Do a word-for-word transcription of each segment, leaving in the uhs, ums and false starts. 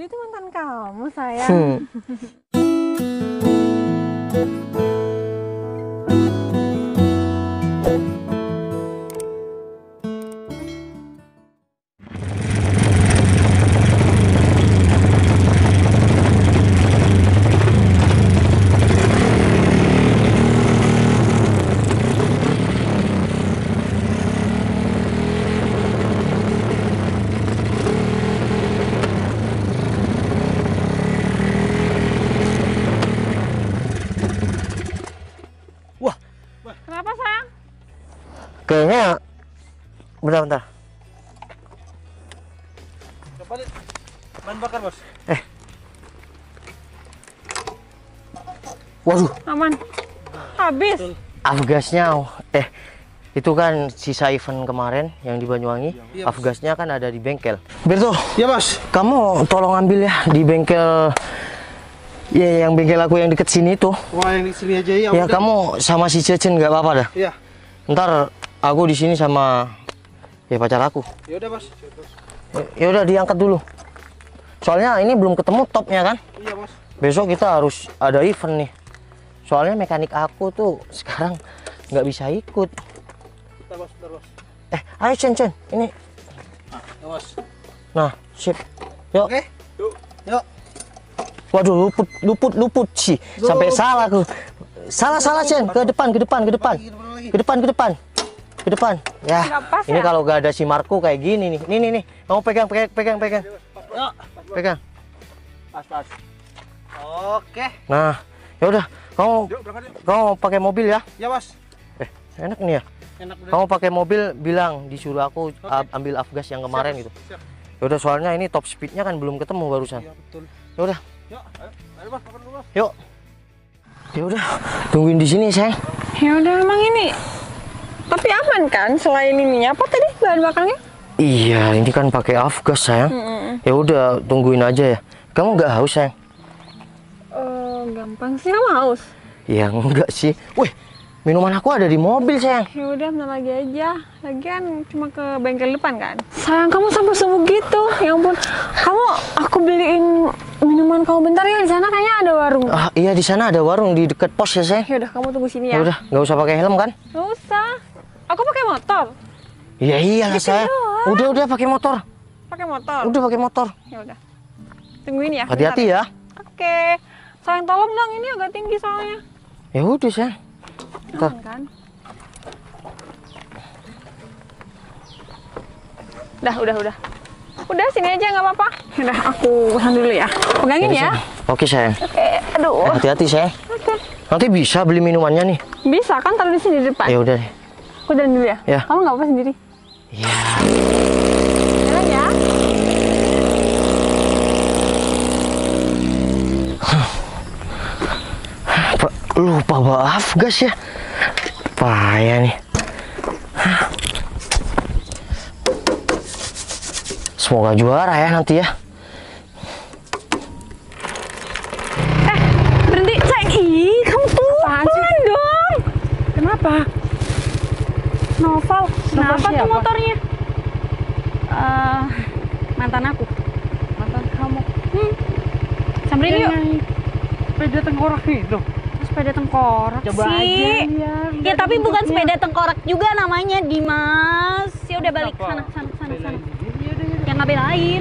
Ini tuh mantan kamu, sayang. Hmm. Kenapa, sayang? Kayaknya bentar-bentar. Coba lihat. Bahan bakar, Bos. Eh. Waduh, Aman. Habis. afgasnya. Eh, itu kan sisa event kemarin yang di Banyuwangi. Iya, Bos. Afgasnya kan ada di bengkel. Berto, Iya, Bos. kamu tolong ambil ya di bengkel. Ya, yang bengkel aku yang deket sini tuh. Wah, yang di sini aja ya. Ya, udah. kamu sama si Cecen nggak apa-apa dah. Iya. Ntar aku di sini sama ya pacar aku. Ya udah, Bos. Ya udah diangkat dulu. Soalnya ini belum ketemu topnya kan. Iya, Bos. Besok kita harus ada event nih. Soalnya mekanik aku tuh sekarang nggak bisa ikut. Bentar, Bos. Bentar, Bos. Eh, ayo Cen Cen, ini. Nah, ya, Bos. Nah, sip. Yuk. Oke. Yuk. Yuk. Waduh, luput, luput, luput sih. Sampai salah aku. Salah, salah Cen. Ke depan, ke depan, ke depan. Lagi, lagi. Ke depan, ke depan. Ke depan. Ya. Nggak pas Ini ya? kalau gak ada si Marco kayak gini nih. Nih, nih, nih. Kamu pegang, pegang, pegang, pegang. Yuk. Pegang. Pas, pas. Oke. Nah, ya udah. Kamu Yuk, berangkat yuk. kamu pakai mobil ya. Ya, Bos. Eh, enak nih ya. Enak udah. Kamu pakai mobil bilang disuruh aku Oke. ab- ambil afgas yang kemarin Siap, gitu. Siap. Ya udah soalnya ini top speednya kan belum ketemu barusan. Iya, betul. Ya udah, Yuk, ayo. Ayo, Bos. Kapan dulu, Bos? yuk. Ya udah, tungguin di sini, sayang. Ya udah, emang ini. Tapi aman kan selain ini? Apa tadi bahan bakarnya? Iya, ini kan pakai afgas, sayang. Mm-mm. Ya udah, tungguin aja ya. Kamu nggak haus, sayang? Eh, gampang sih, kamu haus. Ya enggak sih. Wih, minuman aku ada di mobil, sayang. Ya udah, bentar lagi aja. Lagian cuma ke bengkel depan kan. Sayang, kamu sampai subuh gitu. Ya ampun. Kamu aku beliin minuman kamu bentar ya, di sana kayaknya ada warung. Ah, iya di sana ada warung di dekat pos ya, sayang. Ya udah, kamu tunggu sini Ya ya. udah, nggak usah pakai helm kan? Nggak usah. Aku pakai motor. Iya iyalah, Dikit sayang. doang. Udah udah pakai motor. Pakai motor. Udah pakai motor. Ya udah. Tungguin ya. Hati-hati bentar. ya. Oke. Sayang, tolong dong, ini agak tinggi soalnya. Ya udah, sayang. Ntar. Aman kan? Udah, udah, udah. Udah, sini aja nggak apa-apa. Udah, aku pesan dulu ya. Pegangin ya. Oke, sayang. Oke, aduh. Eh, hati-hati, sayang. Oke. Nanti bisa beli minumannya nih. Bisa kan, taruh di sini di depan. Ya udah deh. Aku jalan dulu ya. Ya. Kamu nggak apa sendiri. Ya. Jalan ya. Pak, lupa bawa afgas ya. Payah nih. Semoga juara ya nanti ya. Eh, berhenti, sayang. Ih, kamu tuh pelan dong. Kenapa? Novel, kenapa tuh siapa? motornya? Eh, mantan aku. Mantan kamu. Hmm. Samperin yuk. Sepeda tengkorak itu. Sepeda tengkorak Coba sih. aja lihat. Ya tapi bukan sepeda tengkorak juga namanya, Dimas. Ya udah balik Apa? sana sana sana sana. Iya deh. Yang nggak belain.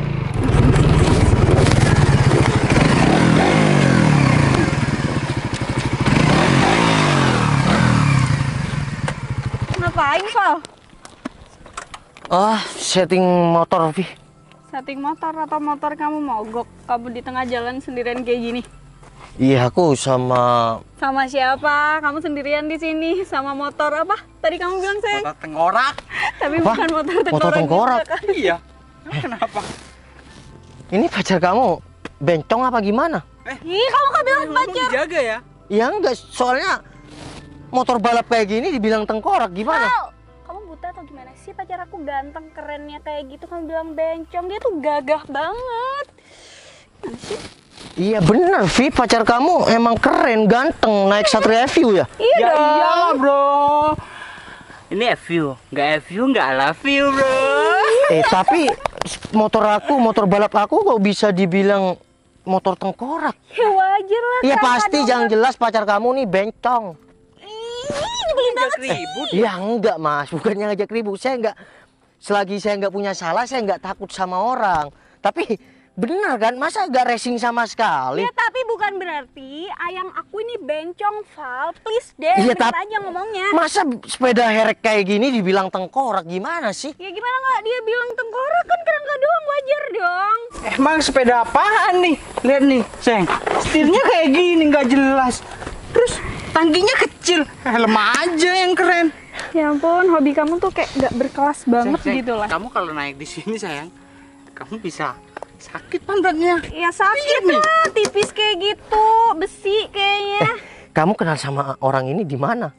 Ngapain, Val? Ah, setting motor, Vi. Setting motor atau motor kamu mogok? Kamu di tengah jalan sendirian kayak gini. Iya, aku sama Sama siapa? Kamu sendirian di sini sama motor apa? Tadi kamu bilang sayang. Motor tengkorak. Tapi Apa? bukan motor tengkorak. motor tengkorak. juga kan? Iya. Emang kenapa? Ini pacar kamu bencong apa gimana? Ih, kamu kan bilang Ngomong pacar. dijaga ya. Ya enggak, soalnya motor balap kayak gini dibilang tengkorak gimana? Val, kamu buta atau gimana sih? Pacar aku ganteng, kerennya kayak gitu. Kamu bilang bencong, dia tuh gagah banget. Gimana sih? Iya bener, Vi, pacar kamu emang keren, ganteng, naik Satria F U ya? Iya Ya dong. iyalah, Bro. Ini F U, nggak F U, nggak love you, Bro. Eh tapi motor aku, motor balap aku kok bisa dibilang motor tengkorak? Ya wajar lah. Iya kerangka pasti, doang. yang jelas pacar kamu nih bencong. Ih, nyebelin banget sih. Ribut. Ya enggak mas, bukannya ngajak ribut. Saya enggak, selagi saya enggak punya salah, saya enggak takut sama orang. Tapi benar kan, masa enggak racing sama sekali? Ya tapi bukan berarti ayang aku ini bencong, Val. Please deh, Iya, bener tapi- aja ngomongnya. Masa sepeda herek kayak gini dibilang tengkorak, gimana sih? Ya gimana nggak dia bilang tengkorak, kan kerangka doang, wajar dong. Emang sepeda apaan nih? Lihat nih, Seng. Setirnya kayak gini nggak jelas. Terus tangkinya kecil. Helm aja yang keren. Ya ampun, hobi kamu tuh kayak nggak berkelas banget Seng, Seng, gitu lah. Kamu kalau naik di sini sayang, kamu bisa sakit pantatnya. Ya sakit Nih. lah, tipis kayak gitu, besi kayaknya. Kamu kenal sama orang ini di mana?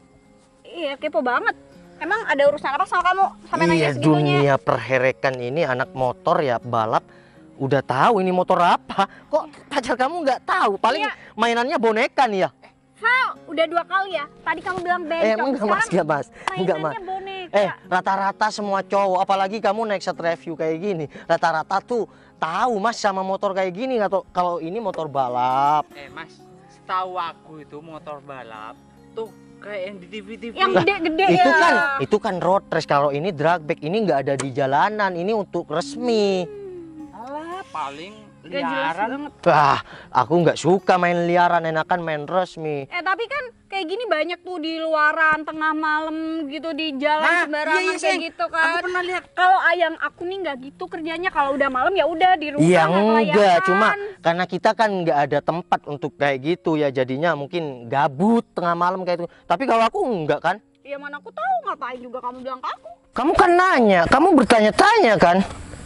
Iya, kepo banget. Emang ada urusan apa sama kamu? Sampai nanya Iya, segitunya. dunia perherekan ini anak motor ya balap udah tahu ini motor apa. Kok pacar kamu nggak tahu? Paling Iya. mainannya boneka nih ya. Val, udah dua kali ya. Tadi kamu bilang bencong, Eh, enggak mas, enggak mas, enggak mas. mainannya boneka. Eh, rata-rata semua cowok, apalagi kamu naik set review kayak gini, rata-rata tuh tahu mas sama motor kayak gini atau kalau ini motor balap. Eh mas, setahu aku itu motor balap tuh kayak yang di T V-T V. Yang gede-gede Itu ya. kan, itu kan road race. Kalau ini drag back, ini nggak ada di jalanan, ini untuk resmi. Alah, paling Gak jelas liaran. banget. Wah, aku nggak suka main liaran, enakan main resmi. Eh tapi kan kayak gini banyak tuh di luaran tengah malam gitu di jalan Nah, sembarangan iya, iya, kayak Seng. gitu Aku kan. pernah lihat. Kalau ayang aku nih nggak gitu kerjanya, kalau udah malam ya udah di rumah. Iya nggak enggak, kelayakan. cuma karena kita kan nggak ada tempat untuk kayak gitu ya, jadinya mungkin gabut tengah malam kayak itu. Tapi kalau aku enggak kan. Ya mana aku tahu, ngapain juga kamu bilang ke aku. Kamu kan nanya, kamu bertanya-tanya kan.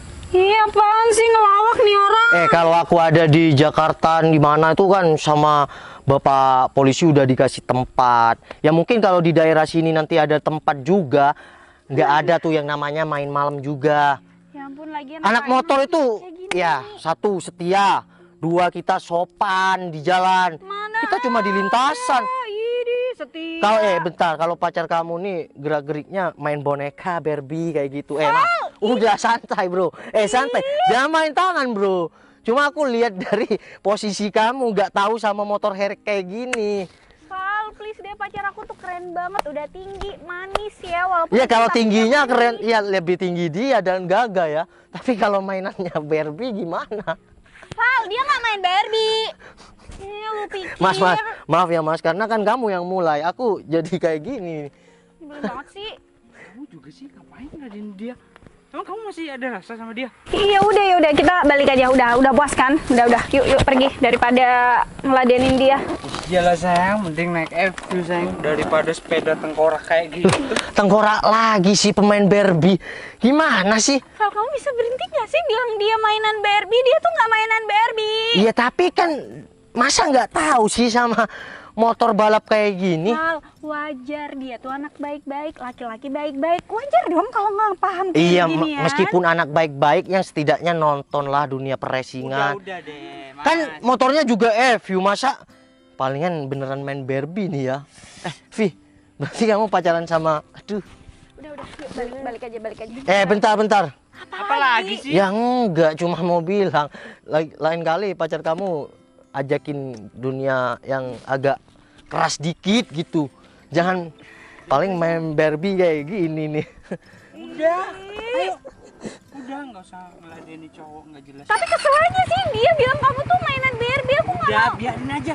Iya apaan sih, ngelawak nih orang. Eh kalau aku ada di Jakarta di mana itu kan sama Bapak polisi udah dikasih tempat. Ya mungkin kalau di daerah sini nanti ada tempat juga. Nggak ada tuh yang namanya main malam juga. Ya ampun, lagian Anak ngapain motor masih itu kayak gini? ya satu setia, dua kita sopan di jalan. Mana Kita cuma di lintasan. ada, ini setia. Kalau eh bentar, kalau pacar kamu nih gerak-geriknya main boneka Barbie kayak gitu. Eh, Mas, udah santai, Bro. Eh, santai. Jangan main tangan, Bro. Cuma aku lihat dari posisi kamu nggak tahu sama motor herek kayak gini. Val, please deh, pacar aku tuh keren banget, udah tinggi, manis ya, walaupun Ya kalau tapi tingginya manis. keren, ya lebih tinggi dia dan gagah ya. Tapi kalau mainannya Barbie gimana? Val, dia nggak main Barbie. Iya, lu pikir. Mas, mas, maaf ya mas, karena kan kamu yang mulai, aku jadi kayak gini. Nyebelin banget sih. Kamu juga sih ngapain ngadain dia? Emang kamu masih ada rasa sama dia? Iya udah ya udah kita balik aja, udah udah puas kan? Udah udah yuk yuk pergi daripada ngeladenin dia. Iyalah sayang, mending naik F U sayang daripada sepeda tengkorak kayak gitu. Tengkorak lagi sih pemain Barbie. Gimana sih? Val, kamu bisa berhenti nggak sih bilang dia mainan Barbie? Dia tuh nggak mainan Barbie. Iya tapi kan masa nggak tahu sih sama motor balap kayak gini? Val, wajar, dia tuh anak baik-baik, laki-laki baik-baik. Wajar dong kalau nggak paham kayak Iya, gini ya. meskipun anak baik-baik yang setidaknya nontonlah dunia Udah peresingan. udah deh, Mas. Kan motornya juga F U, masa palingan beneran main Barbie nih ya. Eh, Vi, berarti kamu pacaran sama aduh. Udah udah yuk balik balik aja balik aja. Eh, bentar-bentar. apa lagi sih? Ya enggak, cuma mau bilang lain, lain kali pacar kamu ajakin dunia yang agak keras dikit gitu. Jangan paling main Barbie kayak gini nih. Udah, ayo. Udah nggak usah ngeladenin cowok nggak jelas. Tapi keselnya sih dia bilang kamu tuh mainan Barbie, aku nggak Udah, mau. biarin aja.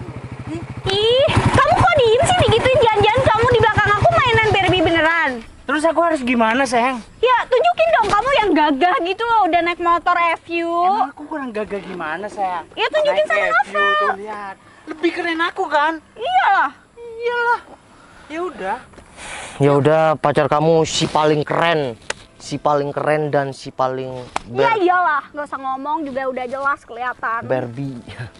Ih, kamu kok diem sih digituin, jangan-jangan kamu di belakang aku mainan Barbie beneran. Terus aku harus gimana sayang? Ya tunjukin dong kamu yang gagah gitu loh, udah naik motor F U. Emang aku kurang gagah gimana sayang? Ya, tunjukin Naik sama F U Novel. tuh lihat. Lebih keren aku kan? Iyalah. Iyalah. Ya udah. Ya udah, pacar kamu si paling keren. Si paling keren dan si paling Ya ber iyalah, nggak usah ngomong juga udah jelas kelihatan. Barbie.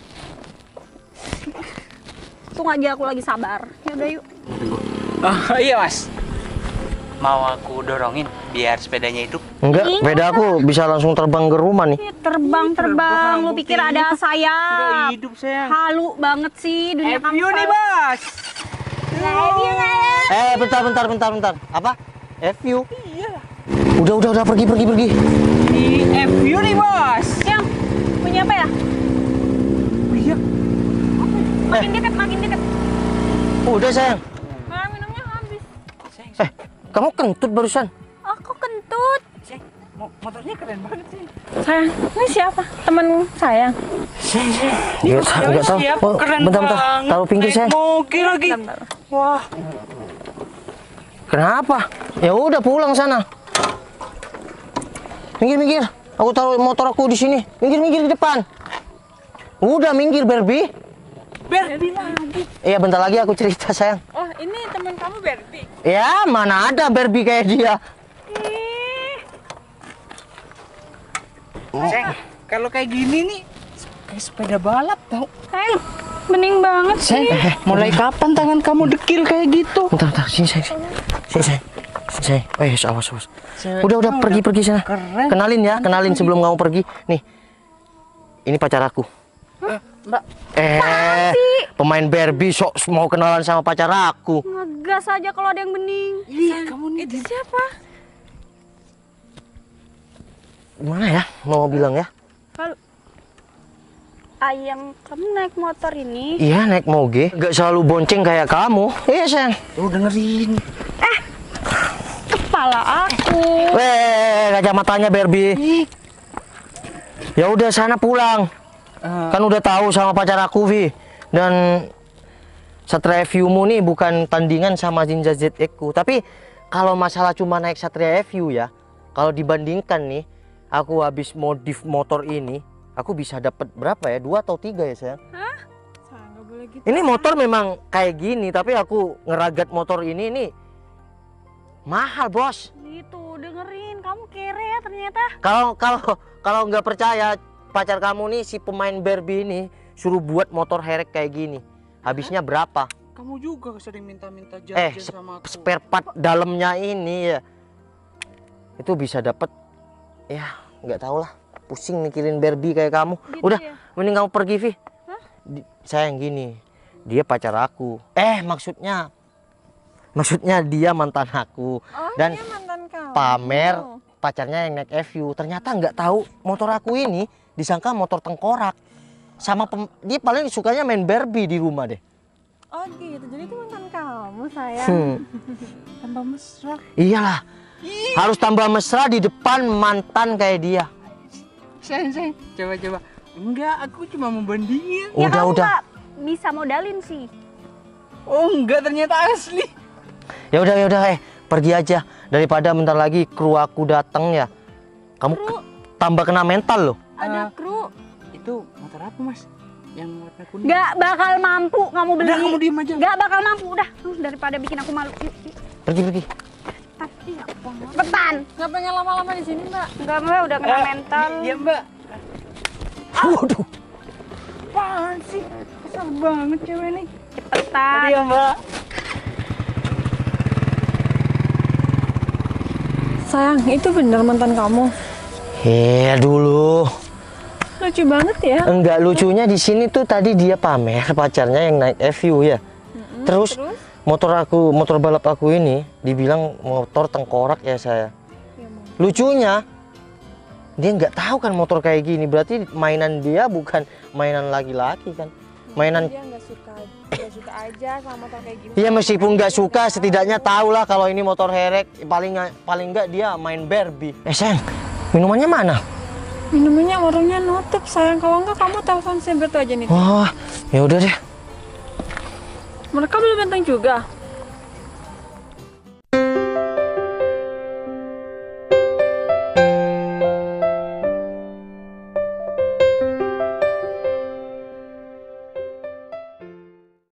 Untung aja aku lagi sabar. Ya udah yuk. Oh iya mas. Mau aku dorongin biar sepedanya hidup? Enggak, Ih, beda aku bisa langsung terbang ke rumah nih. Ih, terbang terbang, lu pikir ada Nggak sayap? hidup sayang. Halu banget sih dunia F kamu. U nih bos. Nah, iya nggak ya? Eh, bentar bentar bentar bentar. Apa? F U? Iya. Udah, udah, udah, pergi, pergi, pergi. Di F U nih bos. Yang punya apa ya? Iya. Makin dekat, makin dekat. Udah sayang. Malah minumnya habis. Eh, kamu kentut barusan. Aku kentut. Seng, mo- motornya keren banget sih. Sayang, ini siapa? Temen sayang. Seng, seng. Nggak tahu, nggak tahu. Siap, Oh, keren bentar, bentar. banget. Taruh pinggir, Naik sayang. mobil lagi. Bentar, bentar. Wah, Kenapa? Ya udah pulang sana. Minggir, minggir. Aku taruh motor aku di sini. Minggir, minggir di depan. Udah minggir, Barbie. Barbie lagi. Iya, bentar lagi aku cerita, sayang. Oh, ini temen kamu Barbie. Ya, mana ada Barbie kayak dia. Seng, kalau kayak gini nih kayak sepeda balap tau. Sayang, bening banget Seng, sih. mulai kapan tangan kamu dekil kayak gitu? Bentar, bentar. Sini, sayang. Sini, sayang. Sini, sayang. Eh, awas, awas. Cewek Udah, udah, kamu pergi, udah pergi sana. keren. Kenalin ya, kenalin sebelum kamu pergi. Nih, ini pacar aku. Eh, Mbak, Eh, pemain Barbie sok mau kenalan sama pacar aku. Ngegas aja kalau ada yang bening. iya kamu nih. Itu siapa? Gimana ya mau bilang ya? Ayang, kamu naik motor ini? Iya, naik moge. Gak selalu bonceng kayak kamu. Iya, sayang. Lu dengerin. Kepala aku. Weh, kacamatanya Barbie. Ya udah sana pulang. Eh, Kan udah tahu sama pacar aku, Vi. Dan Satria F U-mu nih bukan tandingan sama Ninja Z X-ku. Tapi kalau masalah cuma naik Satria F U ya, kalau dibandingkan nih, aku habis modif motor ini, aku bisa dapat berapa ya? Dua atau tiga ya, sayang? Sayang, nggak boleh gitu. Ini motor memang kayak gini, tapi aku ngeragat motor ini nih mahal, bos. Gitu, dengerin. Kamu kere ya ternyata. Kalau kalau kalau nggak percaya pacar kamu nih si pemain Barbie ini suruh buat motor herek kayak gini, habisnya berapa? kamu juga sering minta-minta Eh, jajan sp- sama aku. spare part dalamnya ini ya, itu bisa dapat ya nggak tahu lah. Pusing mikirin Barbie kayak kamu. Gitu Udah, ya? mending kamu pergi, Vi. Di- sayang gini, dia pacar aku. Eh, maksudnya maksudnya dia mantan aku. Oh, Dan dia mantan kamu. pamer pacarnya yang naik F U. Ternyata nggak tahu motor aku ini disangka motor tengkorak. Sama pem- dia paling sukanya main Barbie di rumah deh. Oh gitu, jadi itu mantan kamu sayang. Hmm. Tambah mesra. Iyalah, harus tambah mesra di depan mantan kayak dia. Seng, seng. Coba-coba. Enggak, aku cuma membandingin. Ya Udah, kamu udah. nggak bisa modalin sih. Oh, enggak, ternyata asli. Ya udah, ya udah, eh pergi aja daripada bentar lagi kru aku datang ya. Kamu Kru? ke- tambah kena mental loh. Ada Eh, kru. Itu motor apa, Mas? Yang warna kuning. Nggak bakal mampu kamu beli. Udah, kamu diem aja. Nggak bakal mampu. Udah, uh, daripada bikin aku malu. Yuk, yuk. Pergi, pergi. Tapi cepetan. Nggak pengen lama-lama di sini mbak? Nggak mbak, udah kena Eh, mental. Iya, Mbak. Waduh. Apaan sih? Kesal banget cewek nih. Cepetan. Tadi ya, Mbak. Sayang, itu bener mantan kamu. Ya dulu. Lucu banget ya. Enggak lucunya di sini tuh tadi dia pamer pacarnya yang naik F U ya. Terus, terus? motor aku, motor balap aku ini dibilang motor tengkorak ya saya. Lucunya dia nggak tahu kan motor kayak gini, berarti mainan dia bukan mainan laki-laki kan. Mainan Dia nggak suka, nggak suka aja sama motor kayak gini. Iya, meskipun nggak suka setidaknya tahu lah kalau ini motor herek. Paling paling nggak dia main Barbie. Eh sayang, minumannya mana? Minumnya warungnya nutup sayang. Kalau nggak kamu telepon Silberto aja nih. Wah, ya udah deh. Mereka belum datang juga.